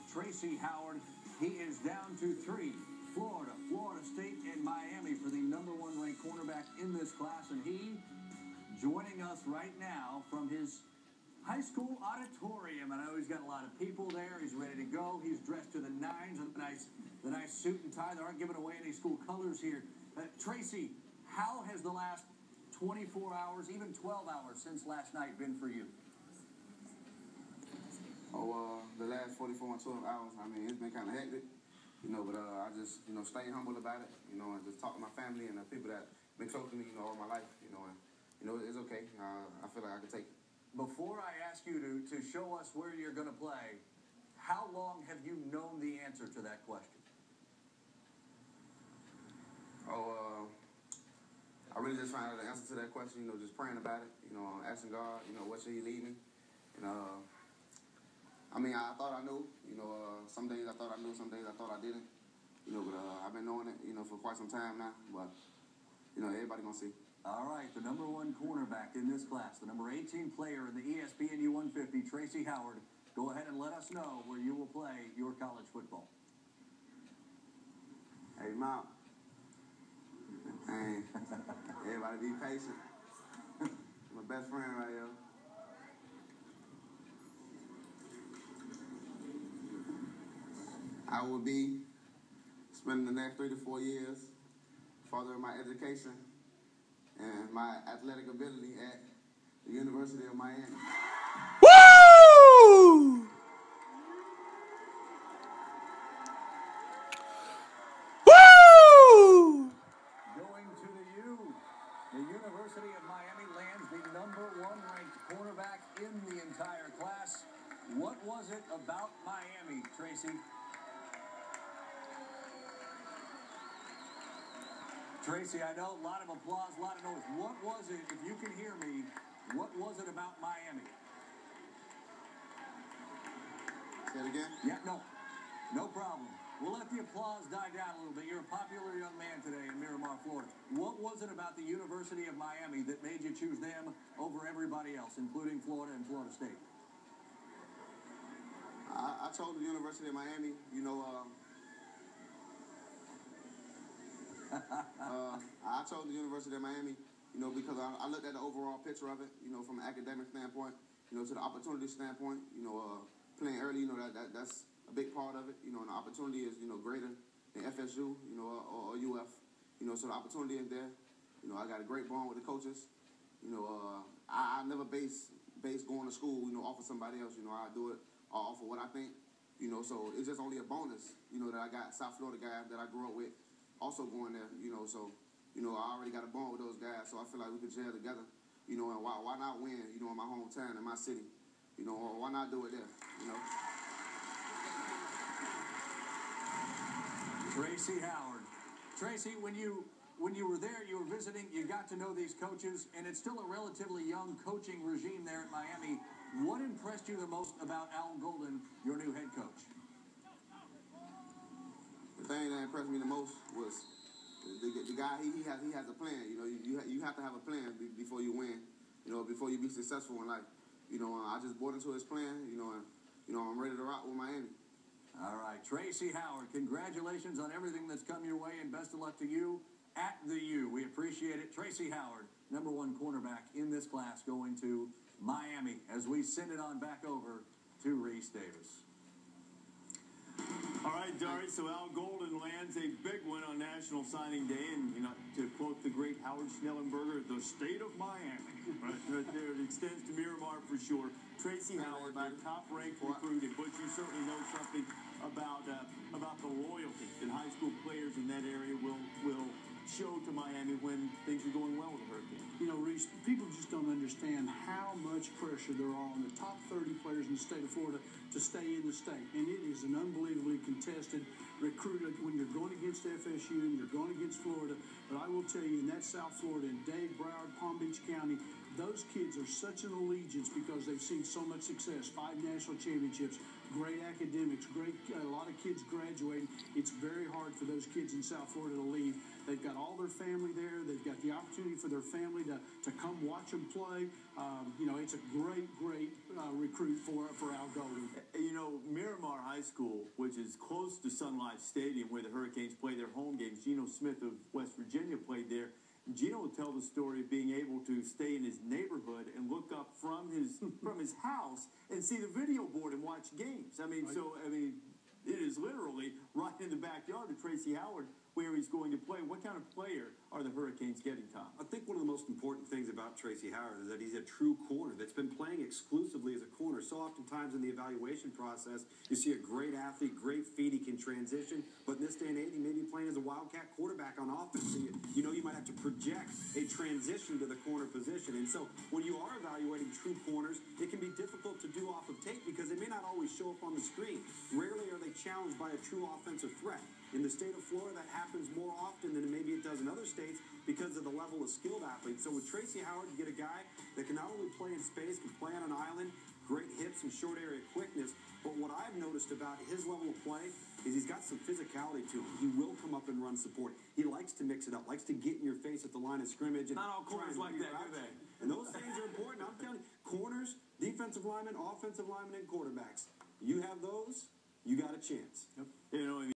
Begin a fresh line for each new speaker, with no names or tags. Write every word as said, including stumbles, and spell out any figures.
Tracy Howard. He is down to three. Florida, Florida State, and Miami for the number one ranked cornerback in this class. And he joining us right now from his high school auditorium. And I know he's got a lot of people there. He's ready to go. He's dressed to the nines. The nice, the nice suit and tie. They aren't giving away any school colors here. Uh, Tracy, how has the last twenty-four hours, even twelve hours since last night been for you?
Oh, uh, the last forty-four and twelve hours, I mean, it's been kind of hectic, you know, but uh, I just, you know, stay humble about it, you know, and just talk to my family and the people that been close to me, you know, all my life, you know, and, you know, it's okay. Uh, I feel like I can take it. Before I ask you to, to show us where you're going to play, how long have you known the answer to that question? Oh, uh, I really just found out the answer to that question, you know, just praying about it, you know, asking God, you know, what should he lead me, and, uh, I mean, I thought I knew, you know, uh, some days I thought I knew, some days I thought I didn't, you know, but uh, I've been knowing it, you know, for quite some time now, but, you know, everybody gonna see.
All right, the number one cornerback in this class, the number eighteen player in the E S P N U one fifty, Tracy Howard, go ahead and let us know where you will play your college football.
Hey, Mom. Hey, everybody be patient. My best friend right here. I will be spending the next three to four years furthering my education and my athletic ability at the University of Miami.
Woo! Woo!
Going to the U, the University of Miami lands the number one ranked cornerback in the entire class. What was it about Miami, Tracy? Tracy, I know a lot of applause, a lot of noise. What was it, if you can hear me, what was it about Miami?
Say it again?
Yeah, no, no problem. We'll let the applause die down a little bit. You're a popular young man today in Miramar, Florida. What was it about the University of Miami that made you choose them over everybody else, including Florida and Florida State?
I, I chose the University of Miami, you know, uh, uh, I chose the University of Miami, you know, because I, I looked at the overall picture of it, you know, from an academic standpoint, you know, to the opportunity standpoint, you know, uh, playing early, you know, that, that that's a big part of it, you know, and the opportunity is, you know, greater than F S U, you know, or, or U F, you know, so the opportunity is there. You know, I got a great bond with the coaches. You know, uh, I, I never base, base going to school, you know, off of somebody else, you know, I do it off of what I think, you know, so it's just only a bonus, you know, that I got South Florida guys that I grew up with also going there, you know, so, you know, I already got a bond with those guys, so I feel like we could gel together, you know, and why, why not win, you know, in my hometown, in my city, you know, or why not do it there, you know?
Tracy Howard. Tracy, when you when you were there, you were visiting, you got to know these coaches, and it's still a relatively young coaching regime there at Miami. What impressed you the most about Al Golden, your new head coach?
The thing that impressed me the most was the, the, the guy, he, he, has, he has a plan. You know, you, you, you have to have a plan before you win, you know, before you be successful in life. You know, I just bought into his plan, you know, and, you know, I'm ready to rock with Miami.
All right, Tracy Howard, congratulations on everything that's come your way, and best of luck to you at the U. We appreciate it. Tracy Howard, number one cornerback in this class, going to Miami as we send it on back over to Reese Davis.
All right, Dari, so Al Golden lands a big win on National Signing Day, and, you know, to quote the great Howard Schnellenberger, the state of Miami, right, right there, it extends to Miramar for sure. Tracy Howard, my top-ranked recruit, and Butch, you certainly know something about uh, about the loyalty that high school players in that area will will show to Miami when things are going well with the Hurricanes.
You know, Reese, people just don't understand how much pressure there are on the top thirty players in the state of Florida to stay in the state. And it is an unbelievably contested recruit when you're going against F S U and you're going against Florida. But I will tell you, in that South Florida, in Dade, Broward, Palm Beach County, those kids are such an allegiance because they've seen so much success, five national championships, great academics, great a lot of kids graduating. It's very hard for those kids in South Florida to leave. They've got all their family there. They've got the opportunity for their family to, to come watch them play. Um, you know, it's a great, great uh, recruit for for Al Golden.
You know, Miramar High High School, which is close to Sun Life Stadium, where the Hurricanes play their home games. Geno Smith of West Virginia played there. Geno will tell the story of being able to stay in his neighborhood and look up from his from his house and see the video board and watch games. I mean, so I mean, it is literally right in the backyard of Tracy Howard where he's going to play. What kind of player are the Hurricanes getting, Tom?
I think one of the most important things about Tracy Howard is that he's a true corner that's been playing exclusively as a corner. So oftentimes in the evaluation process, you see a great athlete, great feet, he can transition, but in this day and age, he may be playing as a wildcat quarterback on offense. So you, you know you might have to project a transition to the corner position. And so when you are evaluating true corners, it can be difficult to do off of tape because they may not always show up on the screen. Rarely are they challenged by a true offensive threat. In the state of Florida, that happens more often than maybe it does in other states because of the level of skilled athletes. So with Tracy Howard, you get a guy that can not only play in space, can play on an island, great hips and short area quickness, but what I've noticed about his level of play is he's got some physicality to him. He will come up and run support. He likes to mix it up, likes to get in your face at the line of scrimmage. And
not all corners like that, do they?
And those things are important. I'm telling you, corners, defensive linemen, offensive linemen, and quarterbacks. You have those, you got a chance.
Yep. You know,